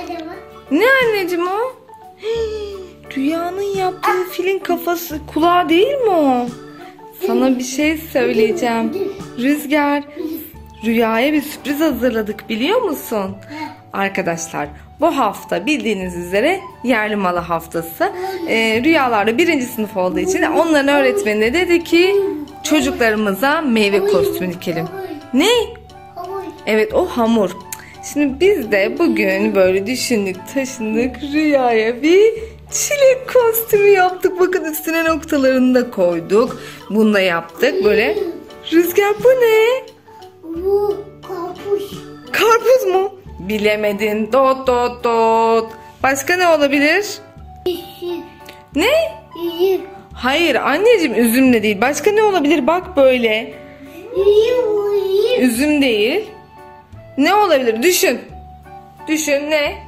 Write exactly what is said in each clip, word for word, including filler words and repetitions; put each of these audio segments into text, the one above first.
Ne anneciğim o? Rüyanın yaptığı filin kafası, kulağı değil mi o? Sana bir şey söyleyeceğim. Rüzgar, Rüya'ya bir sürpriz hazırladık biliyor musun? Arkadaşlar, bu hafta bildiğiniz üzere yerli malı haftası. Ee, Rüyalarda birinci sınıf olduğu için onların öğretmeni de dedi ki çocuklarımıza meyve kostümü dikelim. Ne? Evet, o hamur. Şimdi biz de bugün böyle düşündük, taşındık, Rüya'ya bir çilek kostümü yaptık. Bakın üstüne noktalarını da koyduk. Bunu da yaptık böyle. Rüzgar, bu ne? Bu karpuz. Karpuz mu? Bilemedin. Dot dot dot. Başka ne olabilir? Üzüm. Ne? Üzüm. Hayır anneciğim, üzüm de değil. Başka ne olabilir? Bak böyle. Üzüm. Üzüm. Üzüm değil. Ne olabilir? Düşün. Düşün, ne?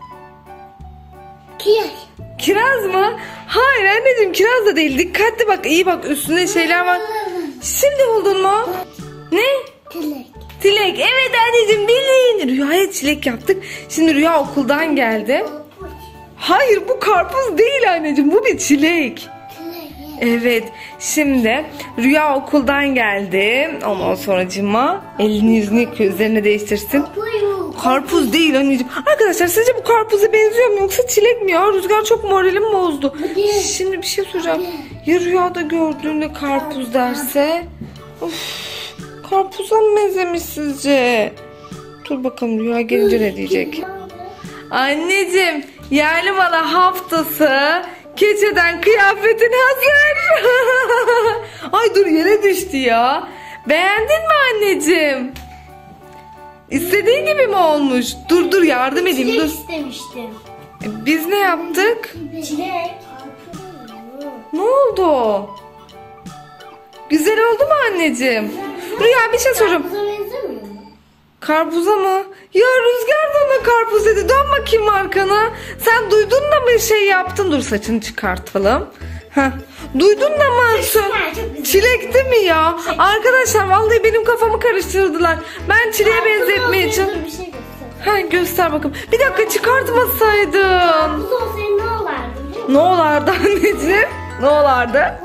Kiraz. Kiraz mı? Hayır anneciğim, kiraz da değil. Dikkatli bak, iyi bak, üstünde şeyler var. Şimdi buldun mu? Ne? Çilek. Çilek. Evet anneciğim, bilin. Rüya'ya çilek yaptık. Şimdi Rüya okuldan geldi. Hayır, bu karpuz değil anneciğim, bu bir çilek. Evet, şimdi Rüya okuldan geldi. Ondan sonra cima elini yüzünü yıkıyor, üzerine değiştirsin. Karpuz değil anneciğim. Arkadaşlar, sizce bu karpuza benziyor mu yoksa çilek mi ya? Rüzgar çok moralim bozdu. Şimdi bir şey soracağım. Ya Rüyada gördüğünde karpuz derse? Of, karpuza mı benzemiş sizce? Dur bakalım Rüya gelince ne diyecek? Anneciğim, yerli malı haftası. Keçeden kıyafetin hazır. Ay dur, yere düştü ya. Beğendin mi anneciğim? İstediğin gibi mi olmuş? Dur dur, yardım edeyim. Çilek Dur. istemiştim. E, biz ne yaptık? Çilek. Ne oldu? Güzel oldu mu anneciğim? Rüya, bir şey sorayım. Karpuza benzemiyor mu? Karpuza mı? Ya Rüzgar da ona karpuz dedi. Dön bakayım arkana. Sen duydun da mı şey yaptın? Dur, saçını çıkartalım. Heh. Duydun da mı? Çilek değil mi ya? Arkadaşlar, vallahi benim kafamı karıştırdılar. Ben çileğe benzetmeye çalıştım. Bir şey göster. Ha, göster bakalım. Bir dakika, çıkartmasaydın. Karpuz olsaydı ne olardı biliyor musun? Ne olardı anneciğim? Ne olardı?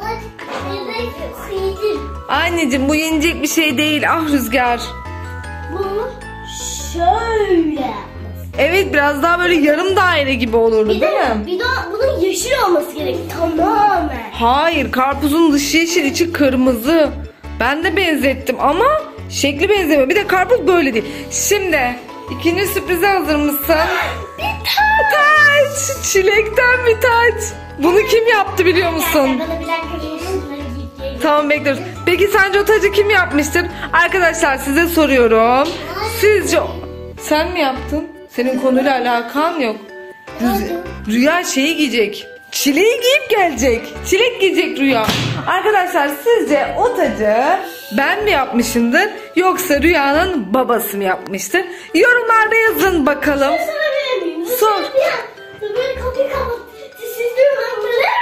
Anneciğim, bu yenecek bir şey değil. Ah Rüzgar. Bunu şöyle. Evet, biraz daha böyle yarım daire gibi olurdu Bir değil de, mi? bir de bunun yeşil olması gerek. Tamamen. Hayır, karpuzun dışı yeşil, içi kırmızı. Ben de benzettim ama şekli benzemiyor. Bir de karpuz böyle değil. Şimdi ikinci sürprize hazır mısın? Bir tane. Taç! Çilekten bir taç. Bunu kim yaptı biliyor musun? Bana bilen şunları giyip Tamam, bekliyoruz. Peki sence o tacı kim yapmıştır? Arkadaşlar, size soruyorum. Sizce sen mi yaptın? Senin konuyla alakan yok. Rüya, Rüya şeyi giyecek. Çileği giyip gelecek. Çilek giyecek Rüya. Arkadaşlar, sizce o tacı ben mi yapmışımdır yoksa Rüya'nın babası mı yapmıştır? Yorumlarda yazın bakalım. sorabilir miyim? Sor. Böyle kapıyı kapat. Siz diyorum böyle.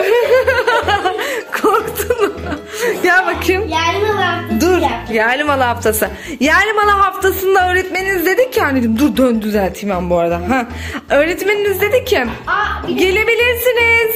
Korktun mu? Gel bakayım. Yerli malı haftası. Dur, yaptım. yerli malı haftası. Yerli malı haftasında öğretmeniniz dedi ki anneciğim, dur dön düzelteyim ben bu arada. Ha. Öğretmeniniz dedi ki Aa, bir de- gelebilirsiniz.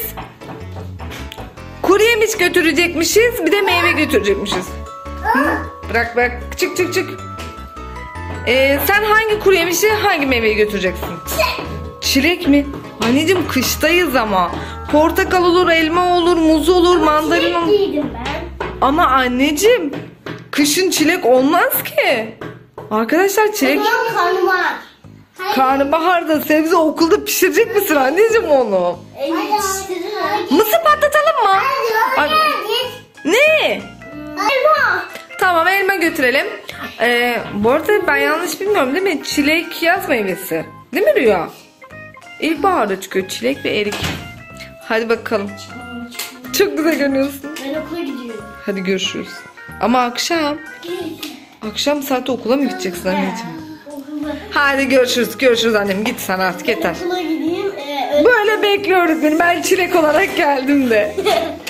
Kuru yemiş götürecekmişiz, bir de meyve götürecekmişiz. Hı? Bırak bırak, çık çık çık. Ee, sen hangi kuru yemişi, hangi meyveyi götüreceksin? Çilek. Çilek mi? Anneciğim, kıştayız ama. Portakal olur, elma olur, muz olur, mandalina olur. Çilek giydim ben. Ama anneciğim, kışın çilek olmaz ki. Arkadaşlar, çilek... O zaman karnabahar. Karnabaharda sebze okulda pişirecek misin anneciğim onu? Evet. Mısır patlatalım mı? Ay, ne? Elma. Tamam, elma götürelim. Ee, bu arada ben yanlış bilmiyorum değil mi? Çilek yaz meyvesi. Değil mi Rüya? İlkbaharda çıkıyor çilek ve erik. Hadi bakalım. Çok güzel görünüyorsun. Ben okula gidiyorum. Hadi görüşürüz. Ama akşam. Akşam saatte okula mı gideceksin anneciğim? Okula. Hadi görüşürüz. Görüşürüz annem. Git sen artık, yeter. Okula gideyim. Ee, Böyle bekliyoruz beni. Ben çilek olarak geldim de.